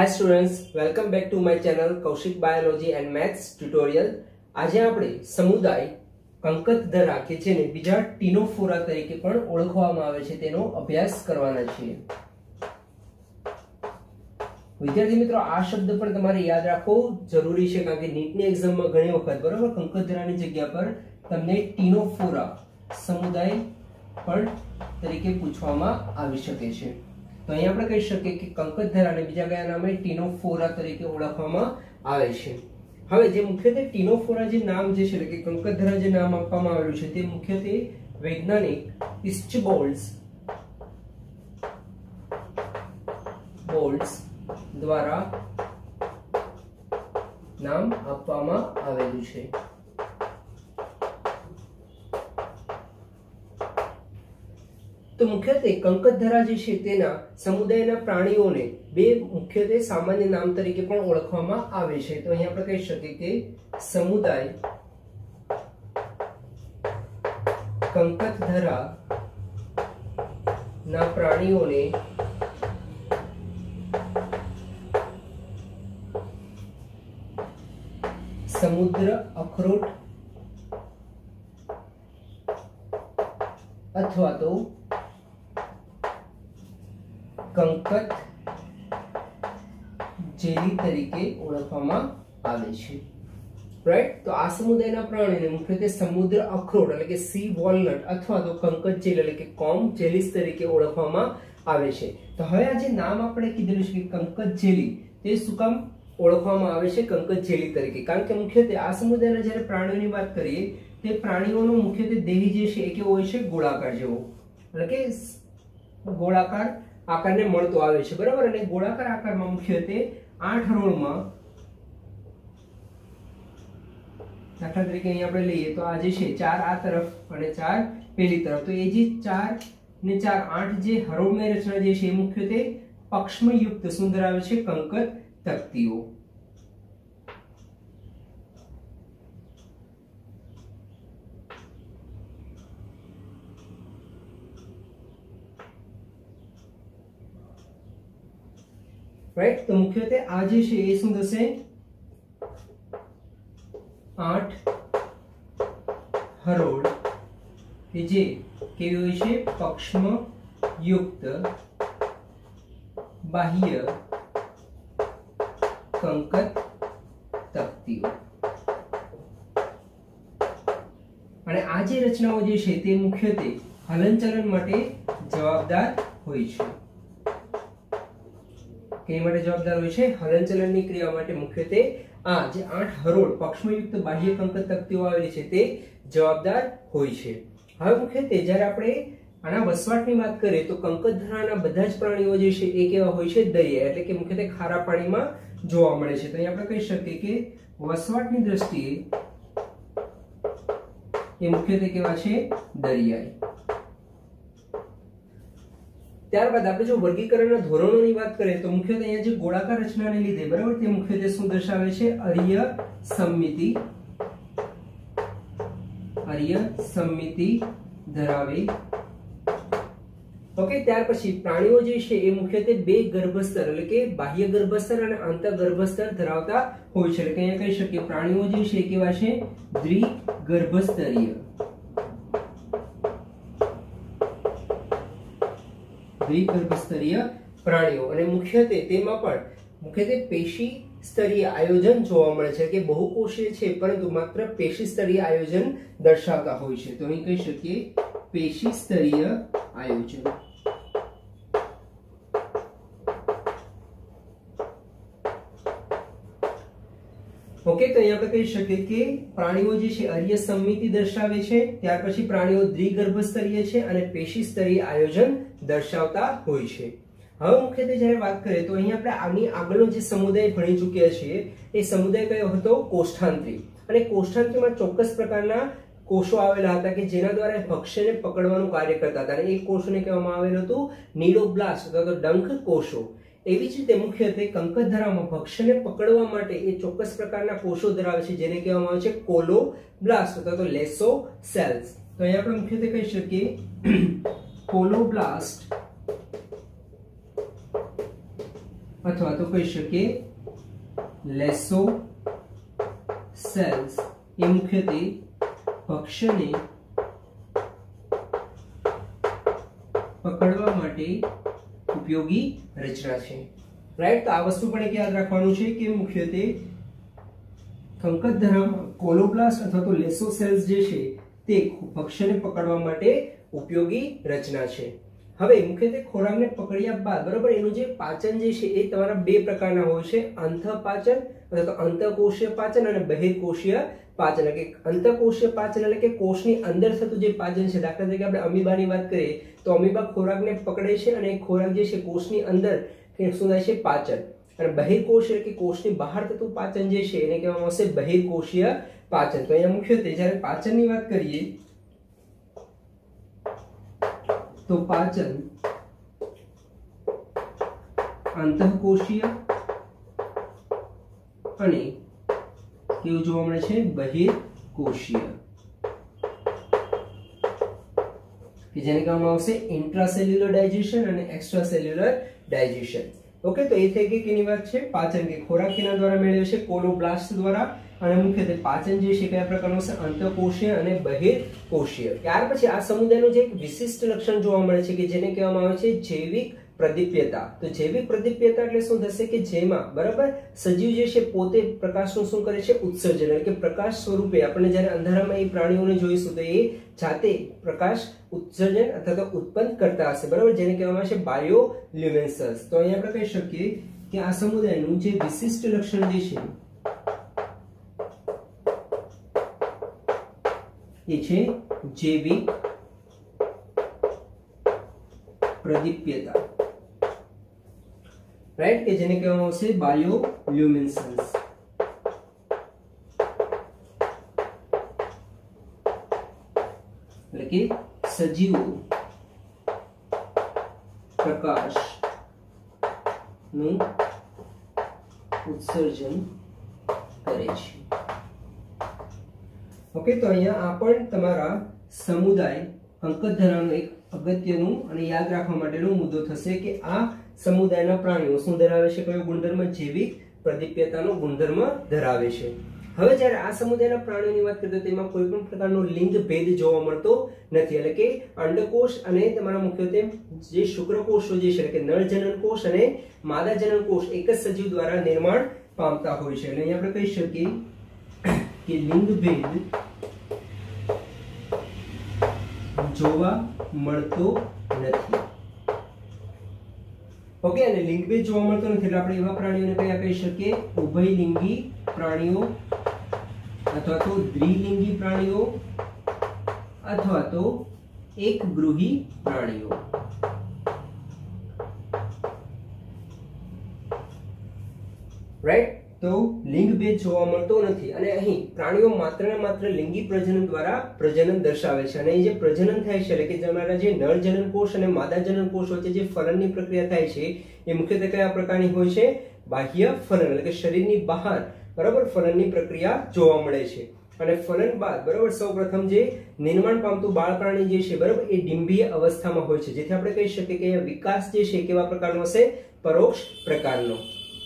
Hi students, welcome back to my channel Kaushik biology and maths tutorial. આજે આપણે સમુદાય કંકતધરા કે જેને બીજા ટીનોફોરા તરીકે પણ ઓળખવામાં આવે છે તેનો અભ્યાસ કરવાના છીએ। વિદ્યાર્થી મિત્રો, આ શબ્દ પણ તમારે યાદ રાખવો જરૂરી છે કારણ કે નીટની એક્ઝામમાં ઘણી વખત બરાબર કંકતધરાની જગ્યા પર તમને ટીનોફોરા સમુદાય પણ તરીકે પૂછવામાં આવી શકે છે। तो અહીં આપણે કહી શકીએ કે કંકતધરાને બીજા કયા નામે ટીનોફોરા તરીકે ઓળખવામાં આવે છે। હવે જે મુખ્યત્વે ટીનોફોરા જે નામ જે છે કે કંકતધરા જે નામ આપવામાં આવ્યું છે તે મુખ્યત્વે વૈજ્ઞાનિક ઇસ્ચબોલ્ડ્સ દ્વારા નામ આપવામાં આવેલું છે। तो मुख्यत्वे कंकतधरा जे छे तेना समुदायना प्राणीओने बे मुख्यत्वे सामान्य नाम तरीके पण ओळखवामां आवे छे। तो અહીં આપણે કહી શકીએ કે સમુદાય કંકતધરા ના પ્રાણીઓને समुद्र अखरोट अथवा तो कंकत जेली तरीके ओळखवामां आवे छे। राइट, तो आ समुदायना प्राणीने मुख्यत्वे समुद्र अखरोट એટલે કે સી વોલનટ અથવા તો કંકત જેલી એટલે કે કોમ જેલીસ તરીકે ઓળખવામાં આવે છે। તો હવે આ જે નામ આપણે કીધેલું છે કે કંકત જેલી તે શું કામ ઓળખવામાં આવે છે કંકત જેલી તરીકે? કારણ કે મુખ્યત્વે આ સમુદાયના જ્યારે પ્રાણીઓની વાત કરીએ તે પ્રાણીઓનો મુખ્યત્વે દેહ જે છે એ કેવો હોય છે? ગોળાકાર જેવો, એટલે કે ગોળાકાર આકારને મળતો આવે છે બરાબર। અને ગોળાકાર આકારમાં મુખ્યત્વે 8 હરોળમાં દાખલા તરીકે અહીં આપણે લઈએ તો આ જે છે 4 આ તરફ અને 4 પેલી તરફ, તો એ જે 4 ને 4 8 જે હરોળમય રચના જે છે એ મુખ્યત્વે પક્ષમય યુક્ત શું ધરાવે છે? કંકત તક્તિઓ। राइट, तो मुख्यत्वे आ जे छे ए शुं थशे? 8 हरोळ के जे केवी होय छे? पक्षम युक्त बाह्य कंकत तक्तिओ। અને આ જે રચનાઓ જે છે તે મુખ્યત્વે હલનચલન માટે જવાબદાર હોય છે। કે માટે જવાબદાર હોય છે? હલનચલનની ક્રિયા માટે મુખ્યત્વે આ જે 8 હરોળ પક્ષમયુક્ત બાહ્ય કંકત તક્તિઓ આવેલી છે તે જવાબદાર હોય છે। હવે મુખ્યત્વે જ્યારે આપણે આના વસવાટની વાત કરીએ તો કંકતધરાના બધા જ પ્રાણીઓ જે છે એ કેવા હોય છે? દરિયા, એટલે કે મુખ્યત્વે ખારા પાણીમાં જોવા મળે છે। તો અહીં આપણે કહી શકીએ કે વસવાટની દ્રષ્ટિએ એ મુખ્યત્વે કેવા છે? દરિયાઈ। ત્યારબાદ આપણે જો વર્ગીકરણના ધોરણોની વાત કરીએ તો મુખ્યત્વે અહીંયા જે ગોળાકાર રચનાને લીધે બરાબર તે મુખ્યત્વે શું દર્શાવે છે? અર્ય સમમિતિ ધરાવે। ઓકે, ત્યાર પછી પ્રાણીઓ જે છે એ મુખ્યત્વે બે ગર્ભસ્તર એટલે કે બાહ્ય ગર્ભસ્તર અને આંતર ગર્ભસ્તર ધરાવતા હોય છે। એટલે કે અહીંયા કહી શકીએ પ્રાણીઓ જે છે કેવા છે? દ્વિગર્ભસ્તરીય प्राणीओ। અને મુખ્યત્વે તેમાં પણ મુખ્યત્વે પેશી સ્તરીય આયોજન જોવા મળે છે કે બહુકોષીય છે પરંતુ માત્ર પેશી સ્તરીય આયોજન દર્શાવતા હોય છે। તો અહીં કહી શકીએ પેશી સ્તરીય આયોજન। ओके, तो यहाँ पे कही शके कि प्राणीओ जे छे अर्य सममिति दर्शावे छे, त्यार पछी प्राणीओ द्विगर्भस्तरीय छे અને પેશી સ્તરીય આયોજન દર્શાવતા હોય છે। હવે મુખ્યત્વે જ્યારે વાત કરીએ તો અહીં આપણે આની આગળનો જે સમુદાય ભણી ચૂક્યા છીએ એ સમુદાય કયો હતો? કોષ્ઠાંત્રી। અને કોષ્ઠાંત્રીમાં ચોક્કસ પ્રકારના કોષો આવેલા હતા કે જેના દ્વારા ભક્ષ્યને પકડવાનું કાર્ય કરતા હતા અને એ કોષોને કહેવામાં આવેલું હતું નીડોબ્લાસ્ટ અથવા તો ડંખ કોષો। એવી જ રીતે મુખ્યત્વે કંકતધરામાં ભક્ષ્યને પકડવા માટે એ ચોક્કસ પ્રકારના કોષો ધરાવે છે જેને કહેવામાં આવે છે કોલોબ્લાસ્ટ અથવા તો લેસો સેલ્સ। તો અહીં આપણે મુખ્યત્વે કહી શકીએ कोलोब्लास्ट અથવા તો કહી શકીએ લેસો સેલ્સ એ મુખ્યત્વે ભક્ષ્યને પકડવા માટે ઉપયોગી રચના છે. રાઈટ, તો આ વસ્તુ પણ એક યાદ રાખવાનું છે કે મુખ્યત્વે કંકતધરામાં કોલોબ્લાસ્ટ અથવા તો લેસો સેલ્સ જે છે તે ભક્ષ્યને પકડવા માટે ઉપયોગી રચના છે. હવે મુખ્યત્વે ખોરાકને પકડ્યા બાદ બરાબર એનું જે પાચન જે છે એ તમારા બે પ્રકારના હોય છે, અંતઃપાચન અથવા તો અંતઃકોષીય પાચન અને બહિર્કોષીય પાચન. એટલે કે અંતઃકોષીય પાચન એટલે કે કોષની અંદર થતું જે પાચન છે. દાખલા તરીકે આપણે અમીબાની વાત કરીએ તો અમીબા ખોરાકને પકડે છે અને ખોરાક જે છે કોષની અંદર શું થાય છે પાચન, અને બહિર્કોષ એટલે કે કોષની બહાર થતું પાચન જે છે એને કહેવામાં આવશે બહિર્કોષીય પાચન. તો અહીંયા મુખ્યત્વે જ્યારે પાચનની વાત કરીએ તો પાચન અંતઃકોષીય અને કેવું જોવા મળે છે બહિર્કોષીય, કે જેને કહેવામાં આવશે ઇન્ટ્રાસેલ્યુલર ડાયજેશન અને એક્સ્ટ્રાસેલ્યુલર ડાયજેશન. ઓકે, તો એ થઈ ગઈ કેની વાત છે પાચન, કે ખોરાક કેના દ્વારા મેળવે છે કોલોબ્લાસ્ટ દ્વારા, અને મુખ્યત્વે પાચન જે છે કયા પ્રકારનું છે અંતઃકોષીય અને બહિર્કોષીય. ત્યાર પછી આ સમુદાયનું જે એક વિશિષ્ટ લક્ષણ જોવા મળે છે કે જેને કહેવામાં આવે છે જૈવિક પ્રદીપ્યતા. તો જૈવિક પ્રદીપ્યતા એટલે શું થશે કે જેમાં બરાબર સજીવ જે છે પોતે પ્રકાશનું શું કરે છે ઉત્સર્જન, એટલે કે પ્રકાશ સ્વરૂપે આપણે જ્યારે અંધારામાં એ પ્રાણીઓને જોઈશું તો એ જાતે પ્રકાશ ઉત્સર્જન અથવા તો ઉત્પન્ન કરતા હશે બરાબર, જેને કહેવામાં આવે છે બાયોલ્યુમિનેસન્સ. તો અહીંયા આપણે કહી શકીએ કે આ સમુદાયનું જે વિશિષ્ટ લક્ષણ જે છે એ છે જૈવિક પ્રદીપ્યતા. રાઈટ, કે જેને કહેવામાં આવશે બાયોલ્યુમિનેસન્સ. એટલે કે સજીવો પ્રકાશ નું ઉત્સર્જન કરે છે. ઓકે, તો અહીંયા આ પણ તમારા સમુદાય કંકતધરાનો એક અગત્યનું અને યાદ રાખવા માટેનો મુદ્દો થશે કે આ સમુદાયના પ્રાણીઓ શું ધરાવે છે, કયો ગુણધર્મ, જૈવિક પ્રદીપ્યતાનો ગુણધર્મ ધરાવે છે. હવે જ્યારે આ સમુદાયના પ્રાણીઓની વાત કરીએ તો તેમાં કોઈ પણ પ્રકારનો લિંગ ભેદ જોવા મળતો નથી. એટલે કે અંડકોષ અને તમારા મુખ્યત્વે જે શુક્રકોષો જે છે કે નર જનન કોષ અને માદા જનન કોષ એક જ સજીવ દ્વારા નિર્માણ પામતા હોય છે. એટલે અહીંયા આપણે કહી શકીએ કે લિંગ ભેદ જોવા મળતો નથી. ઓકે, અને લિંગભેદ જોવા મળતો નથી એટલે આપણે એવા પ્રાણીઓને કયા કહી શકીએ ઉભયલિંગી પ્રાણીઓ અથવા તો દ્વિલિંગી પ્રાણીઓ અથવા તો એકગૃહી પ્રાણીઓ. રાઈટ, તો લિંગભેદ જોવા મળતો નથી અને અહીં પ્રાણીઓ માત્ર ને માત્ર લિંગી પ્રજનન દ્વારા પ્રજનન દર્શાવે છે. અને જે પ્રજનન થાય છે એટલે કે તમારા જે નર જનન કોષ અને માદા જનન કોષ વચ્ચે જે ફલનની પ્રક્રિયા થાય છે એ મુખ્યત્વે કયા પ્રકારની હોય છે, બાહ્ય ફલન, એટલે કે શરીરની બહાર બરાબર ફલનની પ્રક્રિયા જોવા મળે છે. અને ફલન બાદ બરાબર સૌપ્રથમ જે નિર્માણ પામતું બાળ પ્રાણી જે છે બરાબર એ ડિંભીય અવસ્થામાં હોય છે, જેથી આપણે કહી શકીએ કે વિકાસ જે છે કેવા પ્રકારનો હશે, પરોક્ષ પ્રકારનો.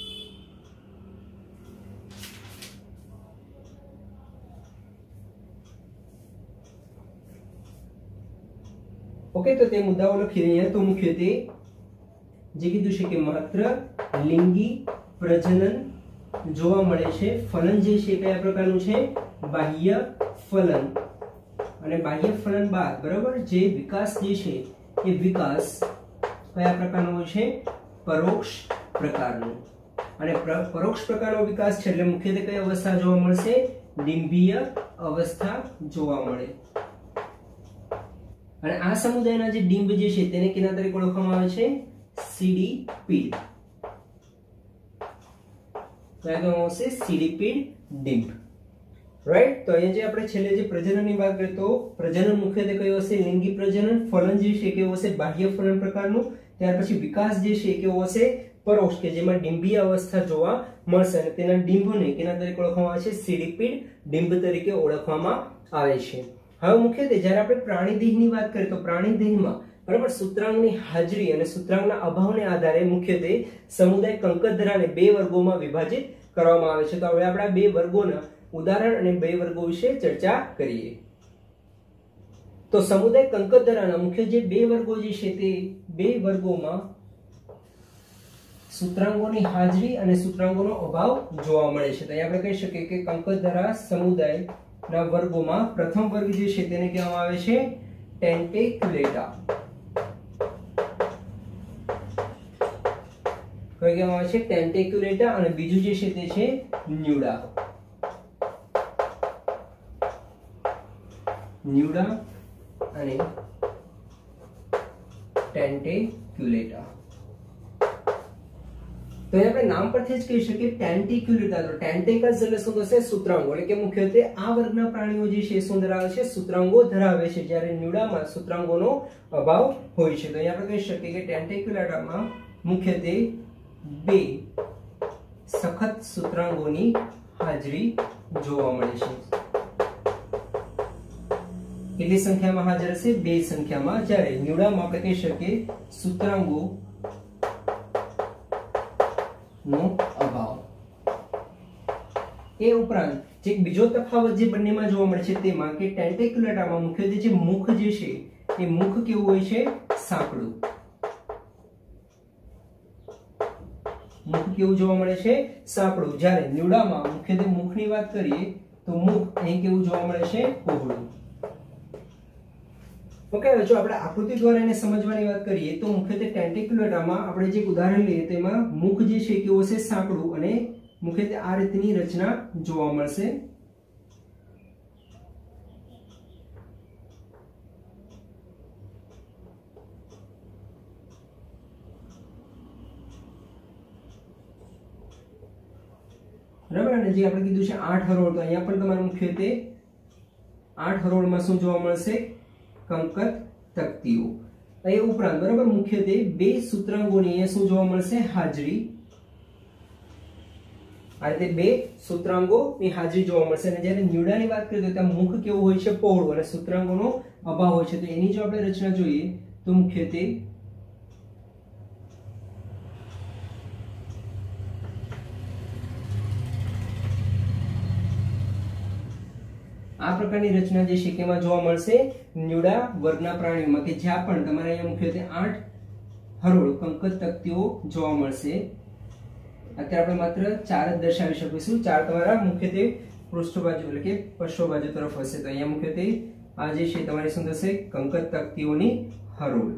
ઓકે, તો તે મુદ્દાઓ લખી રહ્યા. તો મુખ્યત્વે જે કીધું છે કે માત્ર લિંગી પ્રજનન જોવા મળે છે. ફલન જે છે કયા પ્રકારનું છે, બાહ્ય ફલન, અને બાહ્ય ફલન બાદ બરાબર જે વિકાસ જે છે એ વિકાસ કયા પ્રકારનો હોય છે, પરોક્ષ પ્રકારનો. અને પરોક્ષ પ્રકારનો વિકાસ છે એટલે મુખ્યત્વે કઈ અવસ્થા જોવા મળશે, ડિંભીય અવસ્થા જોવા મળે. અને આ સમુદાયના જે ડિંબ જે છે તેને કેના તરીકે ઓળખવામાં આવે છે, સીડીપીડ. સીડીપીડ ડિંબ. રાઈટ, તો અહીંયા જે આપણે છેલ્લે જે પ્રજનનની વાત કરીએ તો પ્રજનન મુખ્યત્વે કયું હશે, લિંગી પ્રજનન. ફલન જે છે કેવું હશે, બાહ્ય ફલન પ્રકારનું. ત્યાર પછી વિકાસ જે છે કેવો હશે, પરોક્ષ, કે જેમાં ડિંભીય અવસ્થા જોવા મળશે. અને તેના ડિંબને કેના તરીકે ઓળખવામાં આવે છે, સીડીપીડ ડિંબ તરીકે ઓળખવામાં આવે છે. હવે મુખ્યત્વે જ્યારે આપણે પ્રાણીદેહની વાત કરીએ તો પ્રાણીદેહમાં બરાબર. સૂત્રાંગની હાજરી અને સૂત્રાંગના અભાવને આધારે મુખ્યત્વે સમુદાય કંકતધરાને બે વર્ગોમાં વિભાજિત કરવામાં આવે છે. તો હવે આપણે આ બે વર્ગોના ઉદાહરણ અને બે વર્ગો વિશે ચર્ચા કરીએ. તો સમુદાય કંકતધરાના મુખ્ય જે બે વર્ગો જે છે તે બે વર્ગોમાં સૂત્રાંગોની હાજરી અને સૂત્રાંગોનો અભાવ જોવા મળે છે. તો અહીં આપણે કહી શકીએ કે કંકતધરા સમુદાયના વર્ગોમાં પ્રથમ વર્ગ જે છે તેને કહેવામાં આવે છે ટેન્ટેક્યુલેટા. કહેવામાં આવે છે ટેન્ટેક્યુલેટા અને બીજું જે છે તે છે ન્યુડા. ન્યુડા અને ટેન્ટેક્યુલેટા. તો આપણે નામ પરથી જ કહી શકીએ ટેન્ટેક્યુલેટા. તો ટેન્ટેકલ્સ એટલે શું થશે? સૂત્રાંગો. એટલે કે મુખ્યત્વે આ વર્ગના પ્રાણીઓ જે છે શું ધરાવે છે? સૂત્રાંગો ધરાવે છે, જ્યારે ન્યુડામાં સૂત્રાંગોનો અભાવ હોય છે. તો અહીં આપણે કહી શકીએ કે ટેન્ટેક્યુલેટામાં મુખ્યત્વે બે સખત સૂત્રાંગોની હાજરી જોવા મળે છે. કેટલી સંખ્યામાં હાજર હશે? બે સંખ્યામાં. જ્યારે ન્યુડામાં આપણે કહી શકીએ સૂત્રાંગો નો અભાવ. એ ઉપરાંત જે બીજો તફાવત જે બંનેમાં જોવા મળે છે તેમાં કે ટેન્ટેક્યુલેટામાં મુખ્યત્વે જે મુખ જે છે એ મુખ કેવું હોય છે? સાંકડું. મુખ કેવું જોવા મળે છે? સાંકડું. જ્યારે ન્યુડામાં મુખ્યત્વે મુખની વાત કરીએ તો મુખ અહીં કેવું જોવા મળે છે? પહોળું. ઓકે, જો આપણે આકૃતિ દ્વારા એને સમજવાની વાત કરીએ તો મુખ્યત્વે ટેન્ટેક્યુલેટામાં આપણે જે ઉદાહરણ લઈએ તેમાં મુખ જે છે કેવું હશે? સાંકડું અને મુખ્યત્વે આ રીતની રચના જોવા મળશે. બરાબર. અને જે આપણે કીધું છે 8 હરોળ, તો અહીંયા પણ તમારે મુખ્યત્વે 8 હરોળમાં શું જોવા મળશે? કંકત તકતીઓ. એ ઉપરાંત બરાબર મુખ્યત્વે બે સૂત્રાંગોની અહીંયા શું જોવા મળશે? હાજરી. આ રીતે બે સૂત્રાંગોની હાજરી જોવા મળશે. અને જ્યારે ન્યુડાની વાત કરીએ તો ત્યાં મુખ કેવું હોય છે? પહોળું અને સૂત્રાંગોનો અભાવ હોય છે. તો એની જો આપણે રચના જોઈએ તો મુખ્યત્વે આ પ્રકારની રચના જે છે કેમાં જોવા મળશે? ન્યુડા વર્ગના પ્રાણીઓમાં, કે જ્યાં પણ તમારે અહીંયા મુખ્યત્વે 8 હરોળ કંકત તકતીઓ જોવા મળશે. અત્યારે આપણે માત્ર 4 જ દર્શાવી શકીશું. 4 તમારા મુખ્યત્વે પૃષ્ઠ બાજુ એટલે કે પશ્ચિમ બાજુ તરફ હશે. તો અહીંયા મુખ્યત્વે આ જે છે તમારી શું થશે? કંકત તકતીઓની હરોળ.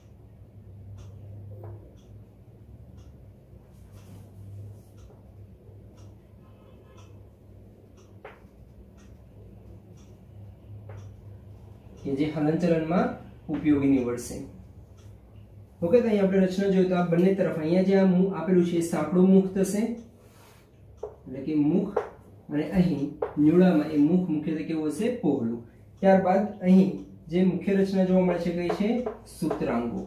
કે જે હલનચલનમાં ઉપયોગી નીવડશે. ઓકે, તો અહીં આપણે રચના જોઈએ તો આ બંને તરફ અહીંયા જે આ આપેલું છે સાંકડું મુખ થશે, એટલે કે મુખ, અને અહીં ન્યુડામાં એ મુખ મુખ્યત્વે કેવું હશે? પહોળું. ત્યારબાદ અહીં જે મુખ્ય રચના જોવા મળે છે કઈ છે? સૂત્રાંગો.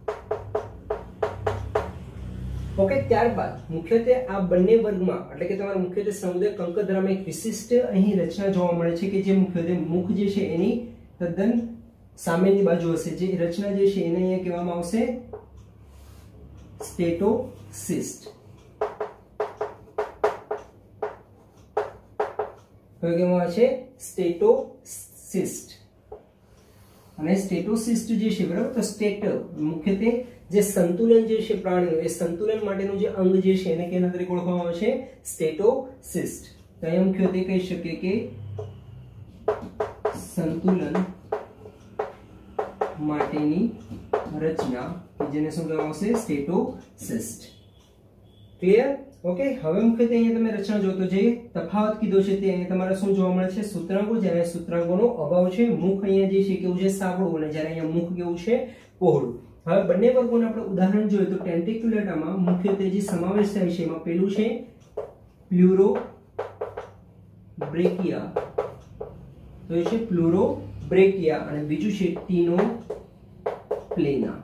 ઓકે, ત્યારબાદ મુખ્યત્વે આ બંને વર્ગમાં એટલે કે તમારા મુખ્યત્વે સમુદાય કંકતધરામાં એક વિશિષ્ટ અહીં રચના જોવા મળે છે કે જે મુખ્યત્વે મુખ જે છે એની તદ્દન સામેની બાજુ હશે. જે રચના જે છે એને અહીંયા કહેવામાં આવશે સ્ટેટોસિસ્ટ. કહેવામાં આવે છે સ્ટેટોસિસ્ટ. અને સ્ટેટોસિસ્ટ જે છે બરાબર, તો સ્ટેટ મુખ્યત્વે જે સંતુલન જે છે પ્રાણીનું એ સંતુલન માટેનું જે અંગ જે છે એને કેના તરીકે ઓળખવામાં આવે છે? સ્ટેટોસિસ્ટ. તો અહીંયા મુખ્યત્વે કહી શકીએ કે સંતુલન માટેની રચના જેને શું કહેવામાં આવશે? સ્ટેટોસિસ્ટ. ક્લિયર? ઓકે, હવે મુખ્યત્વે અહીંયા તમે રચના જો તો જે તફાવત કીધો છે તે અહીંયા તમારે શું જોવા મળે છે? સૂત્રાંગો. જ્યારે સૂત્રાંગોનો અભાવ છે. મુખ અહીંયા જે છે કેવું છે? સાંકડું, અને જ્યારે અહીંયા મુખ કેવું છે? પહોળું. હવે બંને વર્ગોના આપણે ઉદાહરણ જોઈએ તો ટેન્ટેક્યુલેટામાં મુખ્યત્વે જે સમાવેશ થાય છે એમાં પેલું છે પ્લુરોબ્રેકિયા. તો એ છે પ્લુરોબ્રેકિયા, અને બીજું છે ટીનોપ્લેના.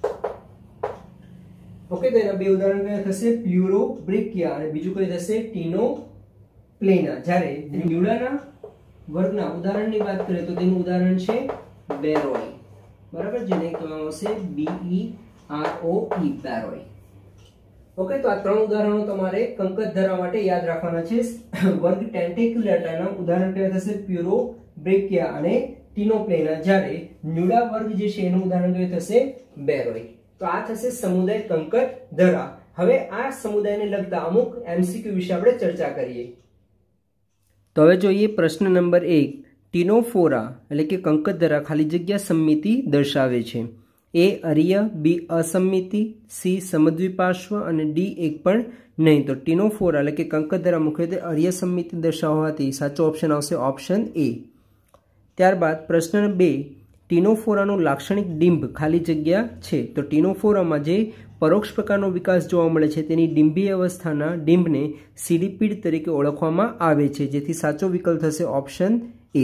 ઓકે, તો એના બે ઉદાહરણ કયા થશે? પ્લુરોબ્રેકિયા અને બીજું કઈ થશે? ટીનોપ્લેના. જ્યારે ન્યુડાના વર્ગના ઉદાહરણની વાત કરીએ તો તેનું ઉદાહરણ છે બેરોય. બરાબર, જેને કહેવામાં આવશે BEROE, બેરોય. ઓકે, તો આ 3 ઉદાહરણો તમારે કંકતધરા માટે યાદ રાખવાના છે. વર્ગ ટેન્ટેક્યુલેટાના ઉદાહરણ કયા થશે? પ્યુરોબ્રેકિયા અને ટીનોપ્લેના. જ્યારે ન્યુડા વર્ગ જે છે એનું ઉદાહરણ કયું થશે? બેરોય. તો આ થશે સમુદાય કંકતધરા. હવે આ સમુદાયને લગતા અમુક એમસીક્યુ વિશે આપણે ચર્ચા કરીએ. તો હવે જોઈએ પ્રશ્ન નંબર 1. ટીનોફોરા એટલે કે કંકતધરા ખાલી જગ્યા સમમિતિ દર્શાવે છે. એ અરીય, બી અસમમિતિ, સી સમદ્વિપાર્શ્વ અને ડી એક પણ નહીં. તો ટીનોફોરા એટલે કે કંકતધરા મુખ્યત્વે અરીય સમમિતિ દર્શાવવાથી સાચો ઓપ્શન આવશે ઓપ્શન એ. ત્યારબાદ પ્રશ્ન 2. ટીનોફોરાનું લાક્ષણિક ડિંભ ખાલી જગ્યા છે. તો ટીનોફોરામાં જે પરોક્ષ પ્રકારનો વિકાસ જોવા મળે છે તેની ડિંભીય અવસ્થાના ડિંભને સીડીપીડ તરીકે ઓળખવામાં આવે છે, જેથી સાચો વિકલ્પ થશે ઓપ્શન એ.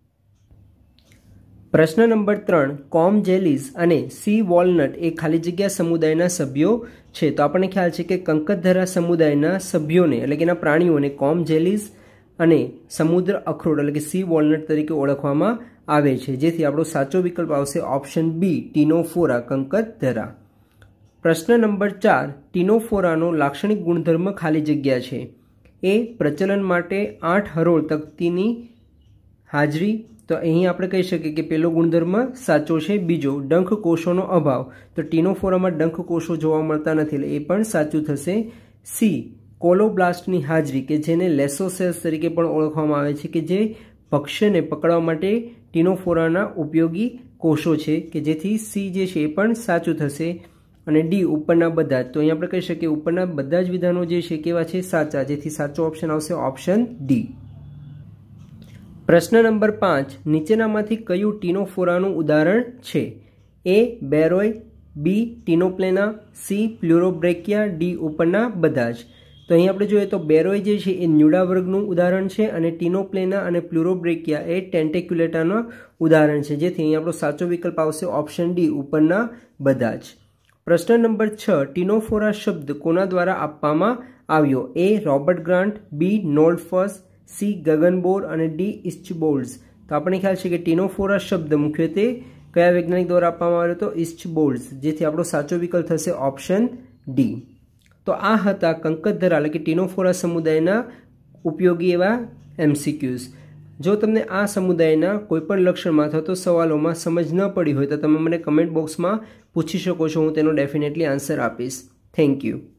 પ્રશ્ન નંબર 3. કોમ જેલીઝ અને સી વોલનટ એ ખાલી જગ્યા સમુદાયના સભ્યો છે. તો આપણને ખ્યાલ છે કે કંકતધરા સમુદાયના સભ્યોને એટલે કે એના પ્રાણીઓને કોમ જેલીઝ અને સમુદ્ર અખરોટ એટલે કે સી વોલનટ તરીકે ઓળખવામાં આવે છે, જેથી આપણો સાચો વિકલ્પ આવશે ઓપ્શન બી ટીનોફોરા કંકતધરા. પ્રશ્ન નંબર 4. ટીનોફોરાનો લાક્ષણિક ગુણધર્મ ખાલી જગ્યા છે. એ પ્રચલન માટે 8 હરોળ તકતીની હાજરી. તો અહીં આપણે કહી શકીએ કે પહેલો ગુણધર્મ સાચો છે. બીજો, ડંખ કોષોનો અભાવ. તો ટીનોફોરામાં ડંખ કોષો જોવા મળતા નથી એટલે એ પણ સાચું થશે. સી કોલોબ્લાસ્ટની હાજરી કે જેને લેસોસેલ્સ તરીકે પણ ઓળખવામાં આવે છે, કે જે ભક્ષ્યને પકડવા માટે ટીનોફોરાના ઉપયોગી કોષો છે, કે જેથી સી જે છે એ પણ સાચું થશે. અને ડી ઉપરના બધા જ. તો અહીં આપણે કહી શકીએ ઉપરના બધા જ વિધાનો જે છે કેવા છે? સાચા, જેથી સાચો ઓપ્શન આવશે ઓપ્શન ડી. પ્રશ્ન નંબર 5. નીચેનામાંથી કયું ટીનોફોરાનું ઉદાહરણ છે? એ બેરોય, બી ટીનોપ્લેના, સી પ્લુરોબ્રેકિયા, ડી ઉપરના બધા જ. તો અહીં આપણે જોઈએ તો બેરોય જે છે એ ન્યુડા વર્ગનું ઉદાહરણ છે અને ટીનોપ્લેના અને પ્લુરોબ્રેકિયા એ ટેન્ટેક્યુલેટાનું ઉદાહરણ છે, જેથી અહીં આપણો સાચો વિકલ્પ આવશે ઓપ્શન ડી ઉપરના બધા જ. પ્રશ્ન નંબર 6. ટીનોફોરા શબ્દ કોના દ્વારા આપવામાં આવ્યો? એ રોબર્ટ ગ્રાન્ટ, બી નોલ્ડફસ, સી ગગનબોર અને ડી ઇસ્ચબોલ્ડ્સ. તો આપણને ખ્યાલ છે કે ટીનોફોરા શબ્દ મુખ્યત્વે કયા વૈજ્ઞાનિક દ્વારા આપવામાં આવ્યો હતો? ઇસ્ચબોલ્ડ્સ, જેથી આપણો સાચો વિકલ્પ થશે ઓપ્શન ડી. તો આ હતા કંકતધરા એટલે કે ટીનોફોરા સમુદાયના ઉપયોગી એવા એમસીક્યુઝ. જો તમને આ સમુદાયના કોઈપણ લક્ષણમાં અથવા તો સવાલોમાં સમજ ન પડી હોય તો તમે મને કમેન્ટ બોક્સમાં પૂછી શકો છો, હું તેનો ડેફિનેટલી આન્સર આપીશ. Thank you.